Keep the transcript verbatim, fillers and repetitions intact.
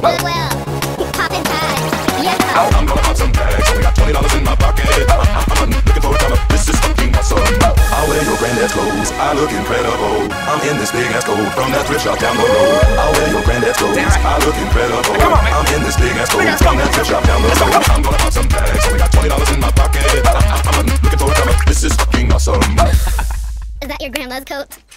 Goodwill. Poppin' tags. Yes, sir. I'm gonna pop some tags. Only got twenty dollars in my pocket. I'm looking for a come up. This is fucking awesome. I'll wear your granddad's clothes. I look incredible. I'm in this big ass coat from that thrift shop down the road. I'll wear your granddad's clothes. I look incredible. I'm in this big ass coat from that thrift shop down the road. I'm gonna pop some tags. Only got twenty dollars in my pocket. I'm looking for a come up. This is fucking awesome. Is that your grandma's coat?